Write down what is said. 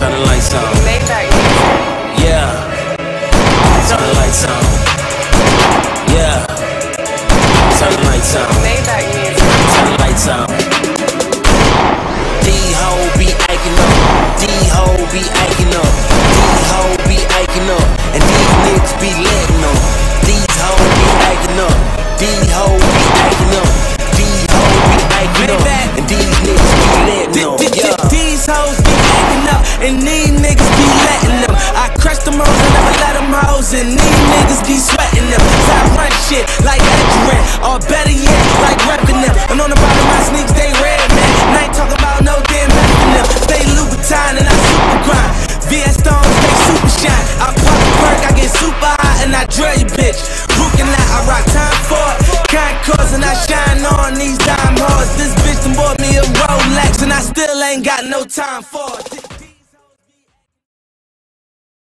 Turn the lights on. Yeah. Turn the lights on. Yeah. Turn the lights on. Turn the lights on. These hoes be acting up. These hoes be acting up. These hoes be acting up. And these niggas be letting them. These hoes be acting up. These hoes be acting up. These hoes be acting up. And these niggas be letting them. Yeah. These hoes be acting up. And these niggas be letting them. I crush them hoes and never let them hoes. And these niggas be sweating them. So I run shit like Adrian. Or better yet, like reppin' them. And on the bottom of my sneaks, they red, man. And I ain't talking about no damn reppin' them. Stay Louboutin and I super grind. VS Stones, they super shine. I pop a perk, I get super hot and I drill you, bitch. Brooklyn out, I rock time for it. Concourse and I shine on these dime hoes. This bitch done bought me a Rolex and I still ain't got no time for it.